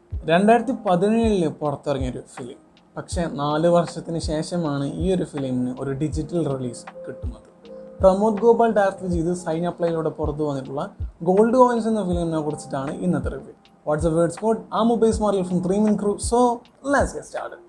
2017 പുറത്തിറങ്ങിയൊരു film. പക്ഷേ 4 വർഷത്തിന് ശേഷമാണ് ഈ ഒരു ഫിലിമിന് ഒരു ഡിജിറ്റൽ റിലീസ് കിട്ടുന്നത്. പ്രമോദ് ഗോപാൽ ഡയറക്റ്റ് ചെയ്ത് സൈന പ്ലേയിലൂടെ പുറത്തു വന്നിട്ടുള്ള ഗോൾഡ് കോയിൻസ് എന്ന ഫിലിമിനെ കുറിച്ചിട്ടാണ് ഇന്നത്തെ review. What's the words code? ആ മൊബൈൽസ് മാറിൽ from 3 Min Crew. So let's get started.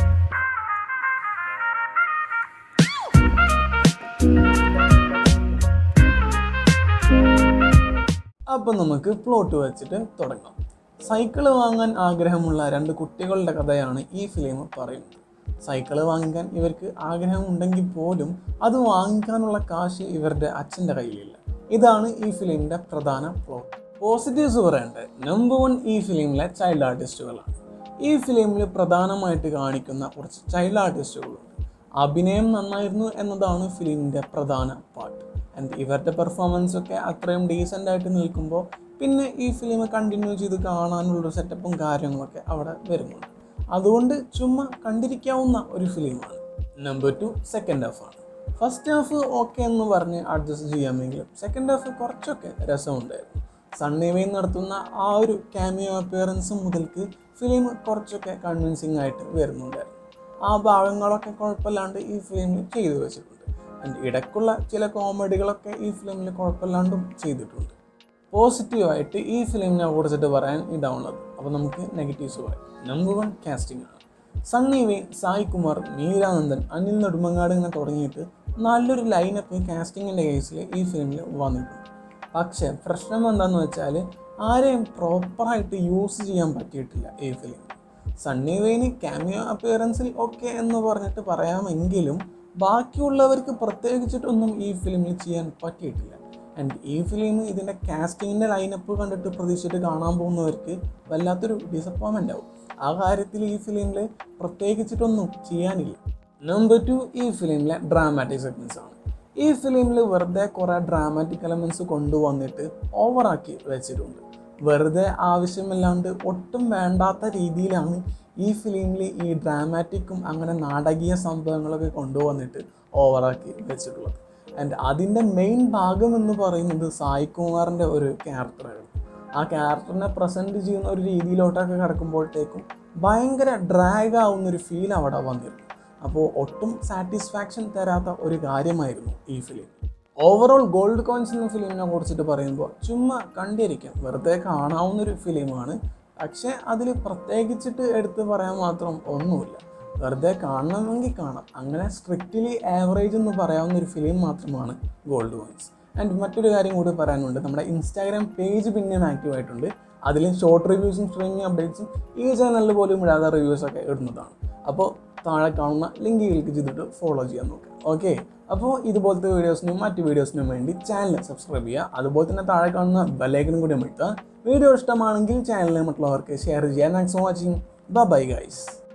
അപ്പം നമുക്ക് പ്ലോട്ട് വെച്ചിട്ട് തുടങ്ങാം. സൈക്കിള് വാങ്ങാൻ ആഗ്രഹമുള്ള 2 കുട്ടികളുടെ കഥയാണ് ഈ ഫിലിം പറയുന്നത്. സൈക്കിള് വാങ്ങിക്കാൻ ഇവർക്ക് ആഗ്രഹമുണ്ടെങ്കിൽ പോലും അത് വാങ്ങിക്കാനുള്ള കാശ് ഇവരുടെ അച്ഛൻ്റെ കയ്യിലില്ല. ഇതാണ് ഈ ഫിലിമിൻ്റെ പ്രധാന പ്ലോട്ട്. പോസിറ്റീവ്സ് പറയേണ്ടത് നമ്പർ 1 ഈ ഫിലിമിലെ ചൈൽഡ് ആർട്ടിസ്റ്റുകളാണ്. ഈ ഫിലിമിൽ പ്രധാനമായിട്ട് കാണിക്കുന്ന കുറച്ച് ചൈൽഡ് ആർട്ടിസ്റ്റുകളുണ്ട്. അഭിനയം നന്നായിരുന്നു എന്നതാണ് ഫിലിമിൻ്റെ പ്രധാന പാർട്ട്. ആൻഡ് ഇവരുടെ പെർഫോമൻസൊക്കെ അത്രയും ഡീസൻ്റ് ആയിട്ട് നിൽക്കുമ്പോൾ പിന്നെ ഈ ഫിലിം കണ്ടിന്യൂ ചെയ്ത് കാണാനുള്ളൊരു സെറ്റപ്പും കാര്യങ്ങളൊക്കെ അവിടെ വരുന്നുണ്ട്. അതുകൊണ്ട് ചുമ്മാ കണ്ടിരിക്കാവുന്ന ഒരു ഫിലിമാണ്. നമ്പർ 2 സെക്കൻഡ് ഹാഫാണ്. ഫസ്റ്റ് ഹാഫ് ഓക്കെ എന്ന് പറഞ്ഞ് അഡ്ജസ്റ്റ് ചെയ്യാമെങ്കിലും സെക്കൻഡ് ഹാഫ് കുറച്ചൊക്കെ രസമുണ്ടായിരുന്നു. സണ്ണി വെയിൻ നടത്തുന്ന ആ ഒരു ക്യാമിയോ അപ്പിയറൻസ് മുതൽക്ക് ഫിലിം കുറച്ചൊക്കെ കൺവിൻസിങ് ആയിട്ട് വരുന്നുണ്ടായിരുന്നു. ആ ഭാഗങ്ങളൊക്കെ കുഴപ്പമില്ലാണ്ട് ഈ ഫിലിമിൽ ചെയ്തു വെച്ചിട്ടുണ്ട്. ആൻഡ് ഇടയ്ക്കുള്ള ചില കോമഡികളൊക്കെ ഈ ഫിലിമിൽ കുഴപ്പമില്ലാണ്ടും ചെയ്തിട്ടുണ്ട്. പോസിറ്റീവായിട്ട് ഈ ഫിലിമിനെ കുറിച്ചിട്ട് പറയാൻ ഇതാണുള്ളത്. അപ്പോൾ നമുക്ക് നെഗറ്റീവ്സ് പറയാം. നമ്പർ 1 കാസ്റ്റിംഗ് ആണ്. സണ്ണി വെയിൻ, സായ് കുമാർ, മീരാനന്ദൻ, അനിൽ നെടുമങ്ങാട് ഇങ്ങനെ തുടങ്ങിയിട്ട് നല്ലൊരു ലൈനപ്പ് കാസ്റ്റിങ്ങിൻ്റെ കേസിൽ ഈ ഫിലിമിൽ വന്നിട്ടുണ്ട്. പക്ഷേ പ്രശ്നം എന്താണെന്ന് വെച്ചാൽ ആരെയും പ്രോപ്പറായിട്ട് യൂസ് ചെയ്യാൻ പറ്റിയിട്ടില്ല ഈ ഫിലിം. സണ്ണി വെയിന് ക്യാമിയോ അപ്പിയറൻസിൽ ഓക്കെ എന്ന് പറഞ്ഞിട്ട് പറയാമെങ്കിലും ബാക്കിയുള്ളവർക്ക് പ്രത്യേകിച്ചിട്ടൊന്നും ഈ ഫിലിമിൽ ചെയ്യാൻ പറ്റിയിട്ടില്ല. ആൻഡ് ഈ ഫിലിം ഇതിൻ്റെ കാസ്റ്റിങ്ങിൻ്റെ ലൈനപ്പ് കണ്ടിട്ട് പ്രതീക്ഷിച്ചിട്ട് കാണാൻ പോകുന്നവർക്ക് വല്ലാത്തൊരു ഡിസപ്പോയിൻമെൻ്റ് ആവും. ആ കാര്യത്തിൽ ഈ ഫിലിമിൽ പ്രത്യേകിച്ചിട്ടൊന്നും ചെയ്യാനില്ല. നമ്പർ 2 ഈ ഫിലിമിലെ ഡ്രാമാറ്റിക് സെഗ്മെൻറ്റ്സ് ആണ്. ഈ ഫിലിമിൽ വെറുതെ കുറേ ഡ്രാമാറ്റിക് എലമെൻറ്റ്സ് കൊണ്ടുവന്നിട്ട് ഓവറാക്കി വെച്ചിട്ടുണ്ട്. വെറുതെ ആവശ്യമില്ലാണ്ട് ഒട്ടും വേണ്ടാത്ത രീതിയിലാണ് ഈ ഫിലിമിൽ ഈ ഡ്രാമാറ്റിക്കും അങ്ങനെ നാടകീയ സംഭവങ്ങളൊക്കെ കൊണ്ടുവന്നിട്ട് ഓവറാക്കി വെച്ചിട്ടുള്ളത്. ആൻഡ് അതിൻ്റെ മെയിൻ ഭാഗം എന്ന് പറയുന്നത് സായ് കുമാറിൻ്റെ ഒരു ക്യാരക്ടറായിരുന്നു. ആ ക്യാരക്ടറിനെ പ്രസൻറ്റ് ചെയ്യുന്ന ഒരു രീതിയിലോട്ടൊക്കെ കിടക്കുമ്പോഴത്തേക്കും ഭയങ്കര ഡ്രാഗ് ആവുന്നൊരു ഫീൽ അവിടെ വന്നിരുന്നു. അപ്പോൾ ഒട്ടും സാറ്റിസ്ഫാക്ഷൻ തരാത്ത ഒരു കാര്യമായിരുന്നു ഈ ഫിലിം. ഓവറോൾ ഗോൾഡ് കോയിൻസ് എന്ന ഫിലിമിനെ കുറിച്ചിട്ട് പറയുമ്പോൾ ചുമ്മാ കണ്ടിരിക്കാം, വെറുതെ കാണാവുന്നൊരു ഫിലിമാണ്. പക്ഷേ അതിൽ പ്രത്യേകിച്ചിട്ട് എടുത്ത് പറയാൻ മാത്രം ഒന്നുമില്ല. വെറുതെ കാണണമെങ്കിൽ കാണാം. അങ്ങനെ സ്ട്രിക്റ്റ്ലി ആവറേജ് എന്ന് പറയാവുന്ന ഒരു ഫിലിം മാത്രമാണ് ഗോൾഡ് കോയിൻസ്. ആൻഡ് മറ്റൊരു കാര്യം കൂടി പറയാനുണ്ട്. നമ്മുടെ ഇൻസ്റ്റാഗ്രാം പേജ് പിന്നെയും ആക്റ്റീവ് ആയിട്ടുണ്ട്. അതിൽ ഷോർട്ട് റിവ്യൂസും സ്ട്രീമിംഗ് അപ്ഡേറ്റ്സും ഈ ചാനലിൽ പോലും ഇടാതെ റിവ്യൂസൊക്കെ ഇടുന്നതാണ്. അപ്പോൾ താഴെ കാണുന്ന ലിങ്ക് ക്ലിക്ക് ചെയ്തിട്ട് ഫോളോ ചെയ്യാൻ നോക്കുക. ഓക്കെ, അപ്പോൾ ഇതുപോലത്തെ വീഡിയോസിനും മറ്റ് വീഡിയോസിനും വേണ്ടി ചാനൽ സബ്സ്ക്രൈബ് ചെയ്യുക. അതുപോലെ തന്നെ താഴെ കാണുന്ന ബെല്ലൈക്കനും കൂടി അമർത്തുക. വീഡിയോ ഇഷ്ടമാണെങ്കിൽ ചാനലിൽ മറ്റുള്ളവർക്ക് ഷെയർ ചെയ്യാൻ. Thanks for watching. Bye guys.